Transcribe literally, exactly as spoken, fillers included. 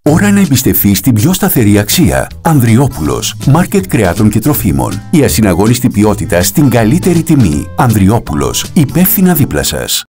Ώρα να εμπιστευτείς την πιο σταθερή αξία. Ανδριόπουλος. Μάρκετ κρεάτων και τροφίμων. Η ασυναγώνιστη ποιότητα στην καλύτερη τιμή. Ανδριόπουλος. Υπεύθυνα δίπλα σας.